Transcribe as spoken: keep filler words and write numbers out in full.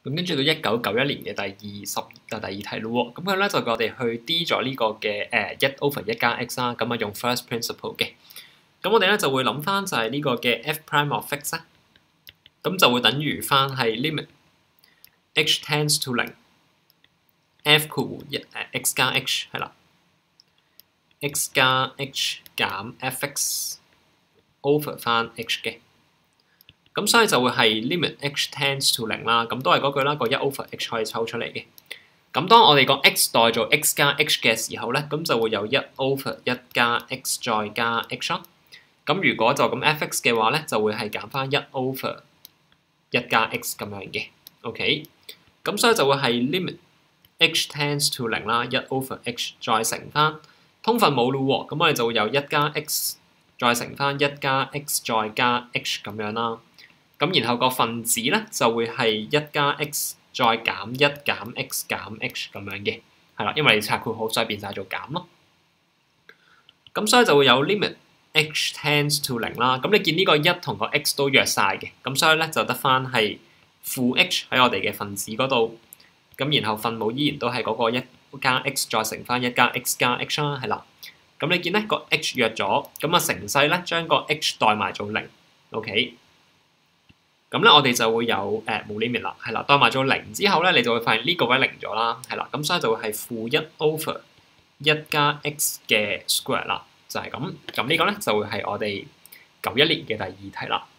咁跟住到一九九一年嘅第二十就第二題咯喎，咁佢咧就叫我哋去 D 咗呢個嘅誒一 over 一加 x 啦，咁啊用 first principle 嘅，咁我哋咧就會諗翻就係呢個嘅 f prime of x 咧，咁就會等於翻係 limit h tends to 零 f 括弧一誒 x 加 h 係啦 ，x 加 h 減 f(x) over 翻 h 嘅。咁所以就會係 limit h tends to 零啦，咁都係嗰句啦，個一 over h 可以抽出嚟嘅。咁當我哋個 x 代做 x 加 h 嘅時候咧，咁就會有一 over 一加 x 再加 h 咯。咁如果就咁 f(x) 嘅話咧，就會係減翻一 over 一加 x 咁樣嘅。OK，咁所以就會係 limit h tends to 零啦，一 over h 再乘翻通分冇咯喎，咁我哋就會有一加 x 再乘翻一加 x 再加 h 咁樣啦。咁然後個分子咧就會係一加 x 再減一減 x 減 h 咁樣嘅，係啦，因為你拆括號所以變晒做減咯。咁所以就會有 limit h tends to 零啦。咁你見呢個一同個 x 都弱晒嘅，咁所以咧就得翻係負 h 喺我哋嘅分子嗰度。咁然後分母依然都係嗰個一加 x 再乘翻一加 x 加 h 啦，係啦。咁你見咧個 h 弱咗，咁啊乘勢咧將個 h 代埋做零 ，OK。咁咧，我哋就會有誒冇 limit 啦，係啦，代埋咗零之後咧，你就會發現呢個位零咗啦，係啦，咁所以就會係負一 over 一加 x 嘅 square 啦，就係咁。咁呢個咧就會係我哋九一年嘅第二題啦。